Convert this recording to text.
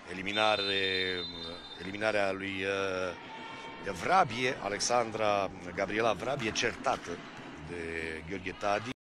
eliminarea lui Vrabie, Alexandra Gabriela Vrabie, certată de Gheorghe Tadi.